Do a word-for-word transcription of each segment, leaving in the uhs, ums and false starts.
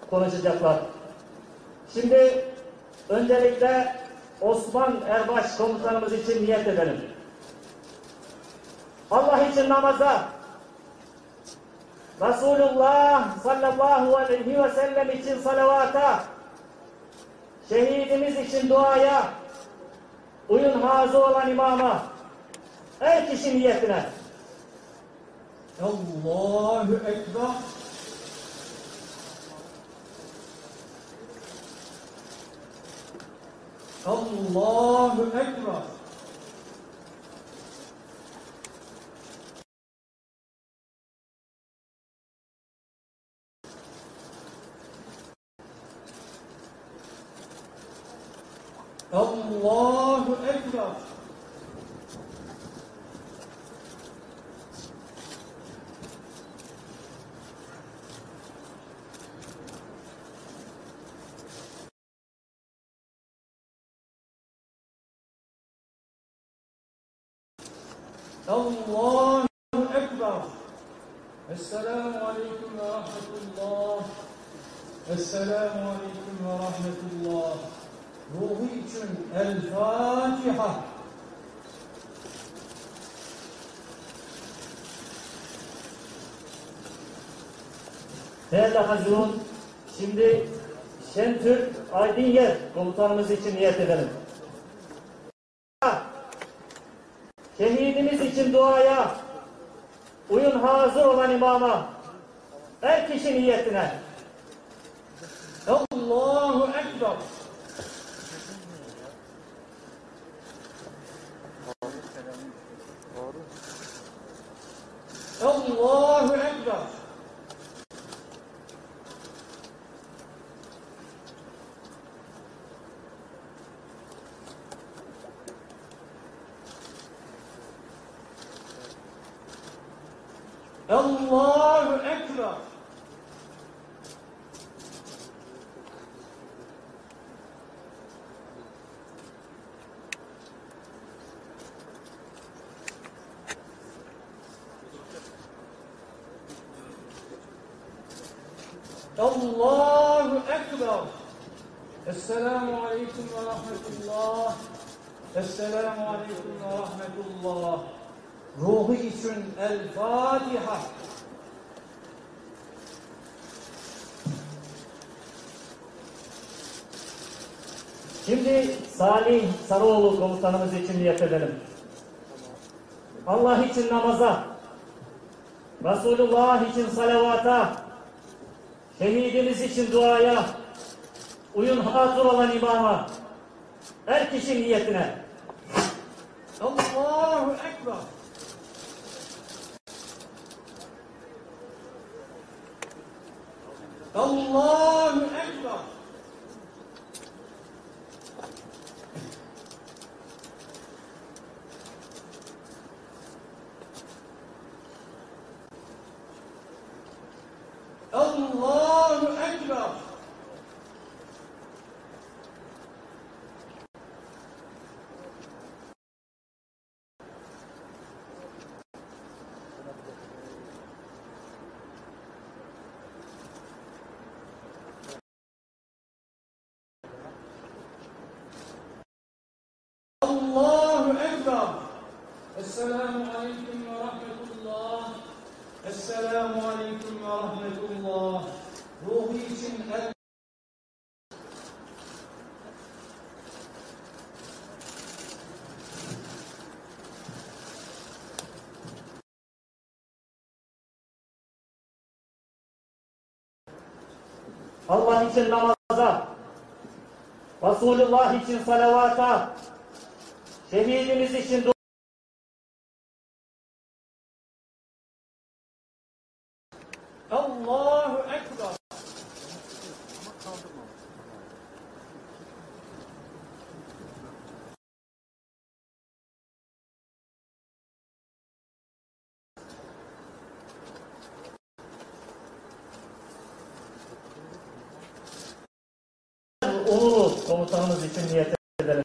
konuşacaklar. Şimdi öncelikle Osman Erbaş komutanımız için niyet edelim. Allah için namaza, Resulullah sallallahu aleyhi ve sellem için salavata, şehidimiz için duaya, uyun hazı olan imama, her kişi niyetine. Allahu Ekber. Allahu Ekber. Allahu Ekber. Allahu Ekber. Esselamu Aleyküm ve Rahmetullah. Esselamu Aleyküm ve Rahmetullah. Ruhu için El Fatiha. Değerli hazırın, şimdi Şentürk Aydınyer komutanımız için niyet edelim. Şehidimiz için duaya, uyun hazır olan imama, her kişi niyetine. Allahu Ekber. Allahu Ekber. Allahu Ekber. Allahu Ekber. Esselamu Aleyküm ve Rahmetullah. Esselamu Aleyküm ve Rahmetullah. Ruhu için El Fatiha. Şimdi Salih Sarıoğlu komutanımız için niyet edelim. Allah için namaza, Resulullah için salavata, şehidimiz için duaya, uyun hazır olan imama, her kişi niyetine. Allahu Ekber. Allahu Ekber. Allahu Ekber. Allahu Ekber. Esselamu Aleyküm ve Rahmetullah. Esselamu Aleyküm ve Rahmetullah. Ruhu için el Allah için namaza, Resulullah için salavata, şehidimiz için duaya, Allahu Ekber. Ulu komutanımız için niyet edelim.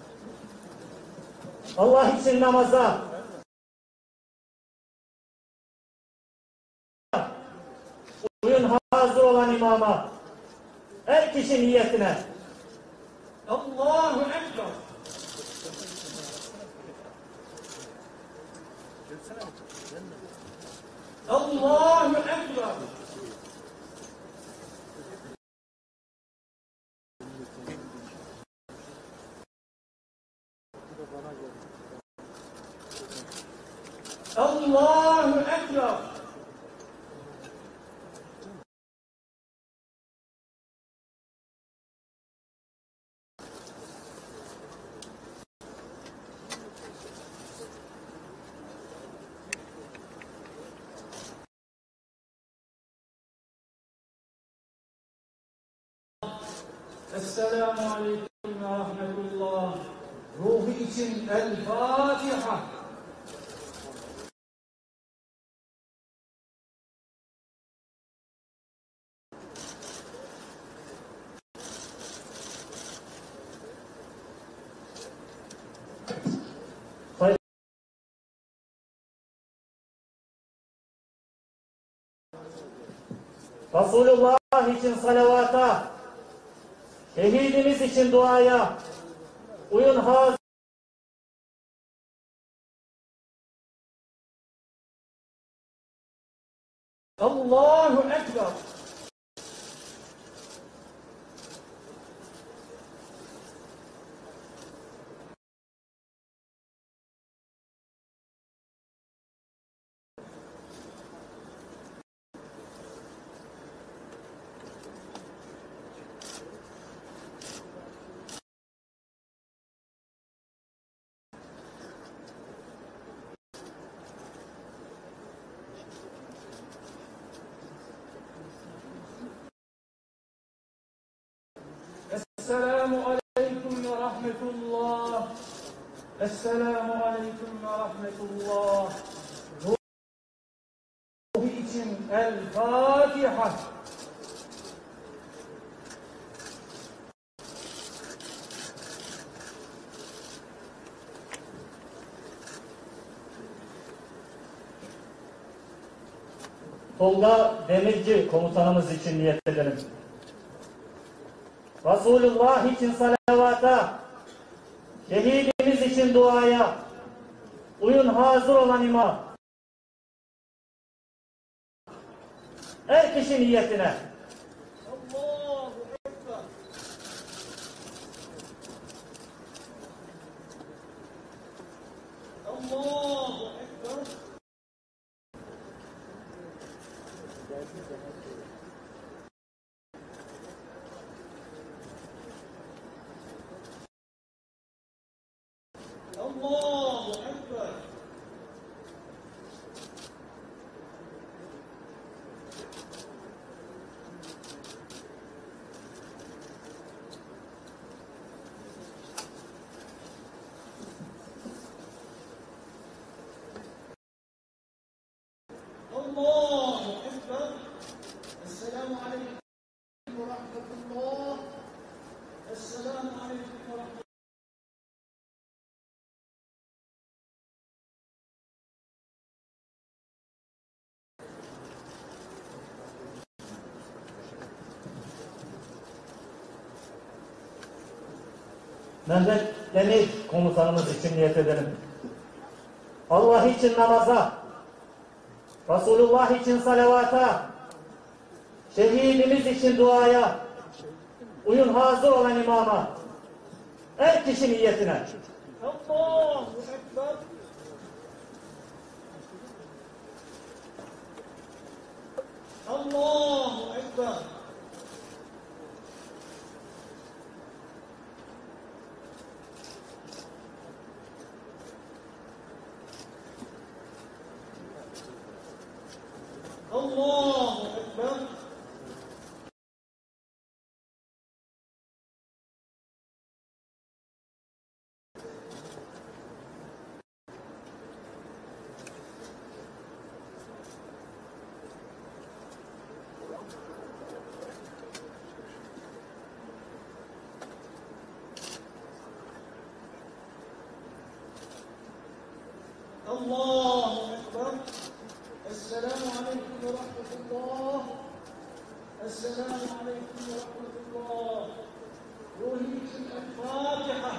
Allah için namaza, uyun hazır olan imama, Her kişi niyetine. Allahu Ekber. Allahu Ekber. Allahu Ekber. Esselamu Aleyküm ve Rahmetullah. Ruhu için El Fatiha. Resulullah için salavata, şehidimiz için duaya, uyun hazır. Allahu Ekber. Esselamu Aleyküm ve Rahmetullah. Esselamu Aleyküm ve Rahmetullah. Ruhu için El Fatiha. Tolga Demirci komutanımız için niyet edelim. Resulullah için salavata, şehidimiz için duaya, uyun hazır olan imam. Her kişi niyetine. Allahu Ekber. Allahu Ekber. Allahu Ekber. Allahu Ekber. Esselamu Aleyküm ve Rahmetullah. Esselamu Aleyküm ve Rahmetullah. Mehmet Demir komutanımız için niyet edelim. Allah için namaza, Resulullah için salavata, şehidimiz için duaya, uyun hazır olan imama. Her kişi niyetine. Allahu Ekber. Allahu Ekber. Allahu Ekber. Allahu Ekber. Esselamu Aleyküm ve Rahmetullah. Esselamu Aleyküm ve Rahmetullah. الفاتحة.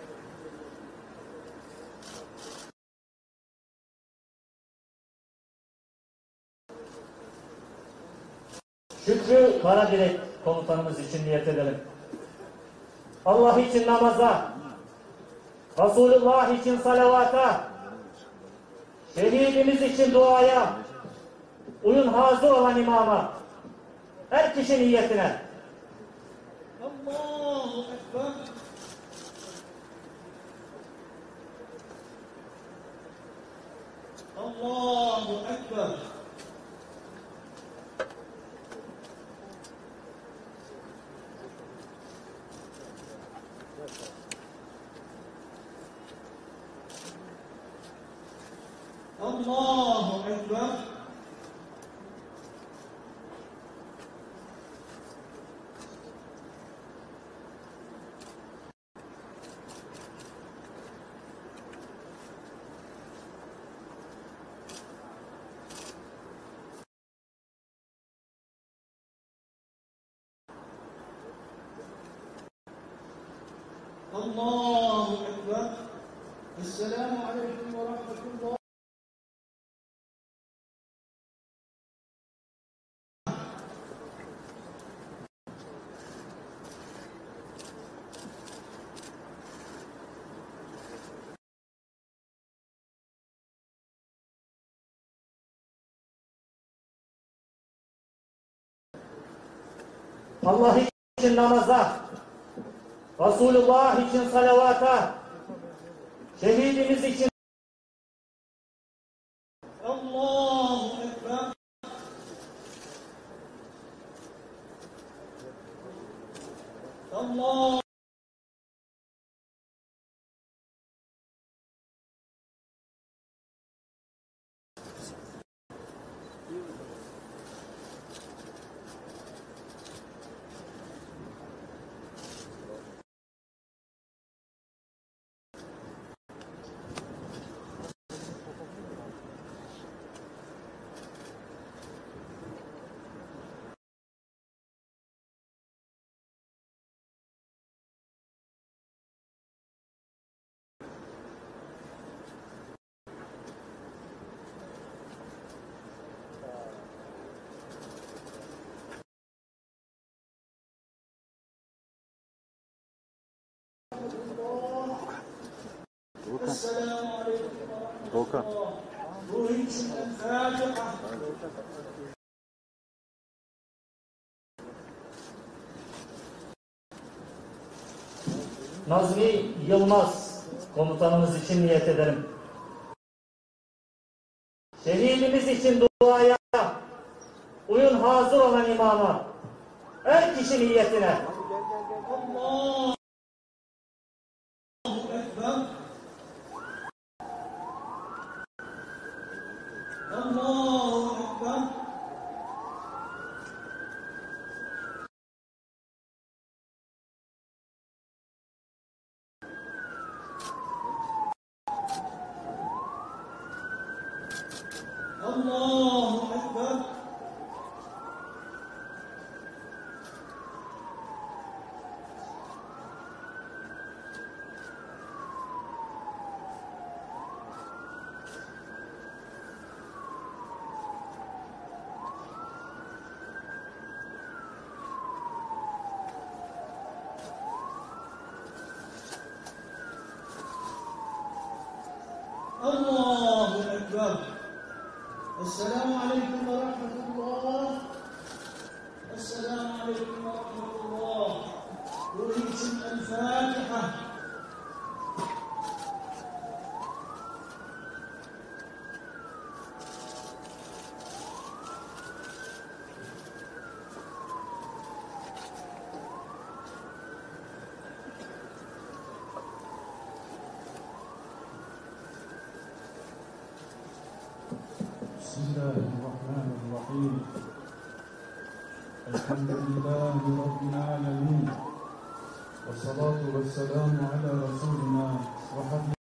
Şükrü Karadirek komutanımız için niyet edelim. Allah için namaza, Resulullah için salavata, şehidimiz için duaya, uyun hazır olan imama, her kişi niyetine. Allahu Ekber. Allahu Ekber. Allahu Ekber. Allahu Ekber. Esselamu Aleyküm ve Rahmetullah. Allah için namaza, Resulullah için salavata, şehidimiz için. Allahu Ekber. Allah. Esselamu Aleyküm ve Rahmetullah. Ruhu için el-Fatiha. Nazmi Yılmaz komutanımız için niyet edelim. Şehidimiz için duaya, uyun hazır olan imama, her kişi niyetine. Allahu Ekber. Allahu Ekber. Allahu Ekber. Allahu Ekber. Esselamu Aleyküm ve Rahmetullah. Esselamu Aleyküm ve Rahmetullah. Ruhu için el-Fatiha. بسم الله الرحمن الرحيم الحمد لله رب العالمين والصلاة والسلام على رسولنا وحبيبنا